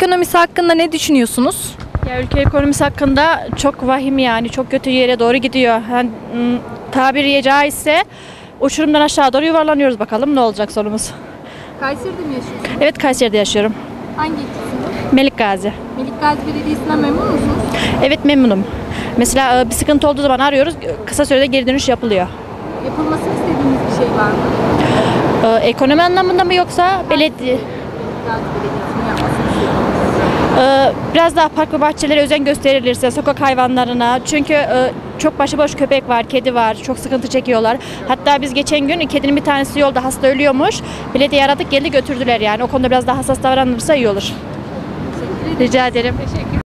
ekonomisi hakkında ne düşünüyorsunuz? Ya ülke ekonomisi hakkında çok vahim, yani çok kötü yere doğru gidiyor. Tabiri caizse uçurumdan aşağı doğru yuvarlanıyoruz, bakalım ne olacak sonumuz. Kayseri'de mi yaşıyorsunuz? Evet, Kayseri'de yaşıyorum. Hangi ilçesinde? Melik Gazi. Melik Gazi Belediyesi'nden memnun musunuz? Evet, memnunum. Mesela bir sıkıntı olduğu zaman arıyoruz, kısa sürede geri dönüş yapılıyor. Yapılmasını istediğiniz bir şey var mı? Ekonomi anlamında mı yoksa belediye? Gazi Belediyesi'nin yapmasını istediğiniz. Biraz daha park ve bahçelere özen gösterilirse, sokak hayvanlarına, çünkü çok başıboş köpek var, kedi var, çok sıkıntı çekiyorlar. Hatta biz geçen gün kedinin bir tanesi yolda hasta ölüyormuş. Belediye aradık, geldi götürdüler yani. O konuda biraz daha hassas davranılırsa iyi olur. Rica ederim.